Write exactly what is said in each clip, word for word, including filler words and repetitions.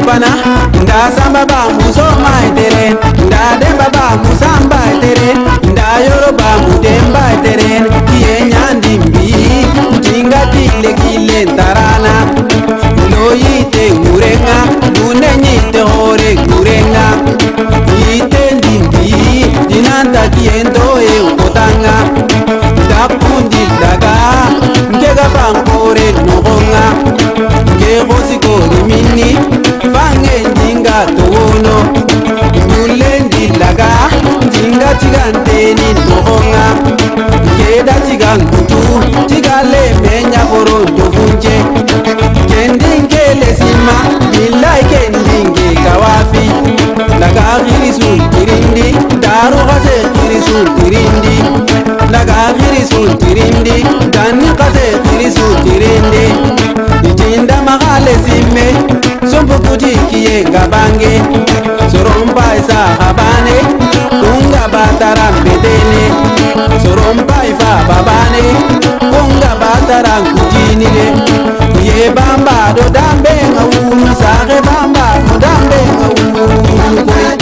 rumpana nda samba ba musoma etere nda demba ba musamba etere nda yoruba mutemba etere kienya ndimbi jinga tile kile tarana loyite ngurenga munenite hore ngurenga yite ndimbi dinanta kiendo e ukotanga ndakundi daga ngega bankore nogonga ngego sikori mini fange ndinga tono mulendi laga ndinga tiganteni nogonga ngeda tigangutu tigale menya borondo funje kendingele sima bilai kendinge kawafi laga girisu tirindi daru gase girisu tirindi laga girisu tirindi dani gase girisu tirindi ijinda magale simme sompo kutikiye ngabange soromba isa habane kunga bataram bedene soromba ifa babane kunga bataram kutinile ye bamba do dambe ngawunu sare bamba do dambe ngawunu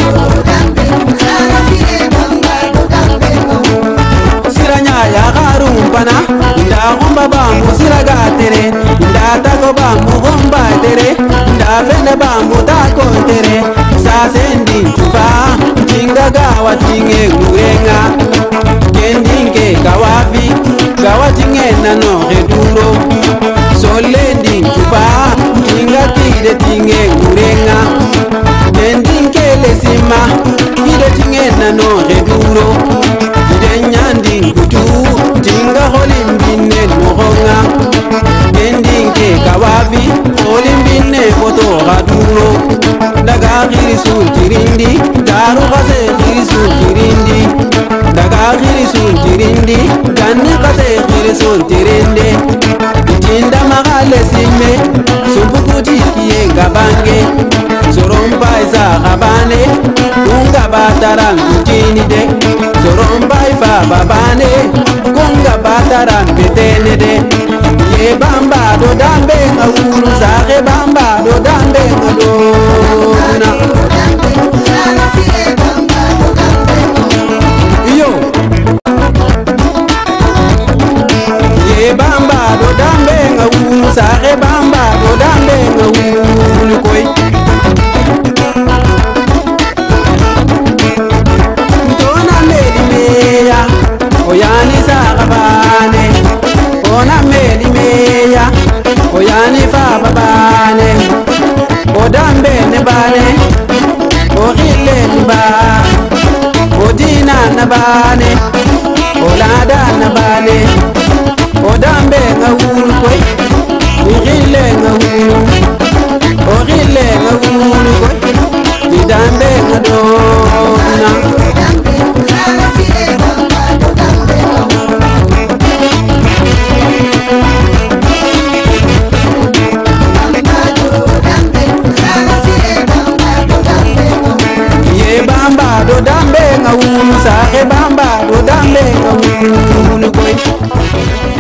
siranya ya garumpana nda gomba bambu siraga tere nda tako bambu gomba tere nda fende bambu tako tere sasendi tufa jinga gawa tinge ngurenga kendinge kawafi gawa tinge nano reduro solendi tufa jinga tide tinge ngurenga kendinge lesima tide tinge nano reduro nyandi ngutu jinga holimbine nogonga kendinge kawafi holimbine foto gaduro daga girisu tirindi daru gase girisu tirindi daga girisu tirindi dani gase girisu tirindi jinda magale simme sumbukuti kiye ngabange soromba isa habane kunga bataran kujinide soromba ifa babane kunga bataran betene de ye bamba do dambe ngawunu sare bamba do dambe ngadona yo ye bamba do dambe ngawunu sare bamba do dambe ngawunu koy ntona meli meya oyani sakabane ona meli meya oyani fa babane odambe ne bane ohile ba odina na bane olada na bane odambe ngawunu koy ohile ngawunu ohile ngawunu koy idambe ngadona bamba do dambe ngawunu sare bamba do dambe ngawunu koy